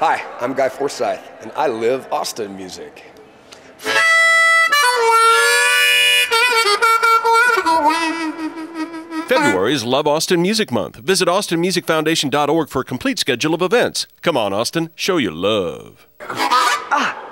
Hi, I'm Guy Forsyth, and I live Austin music. February is Love Austin Music Month. Visit austinmusicfoundation.org for a complete schedule of events. Come on, Austin, show your love.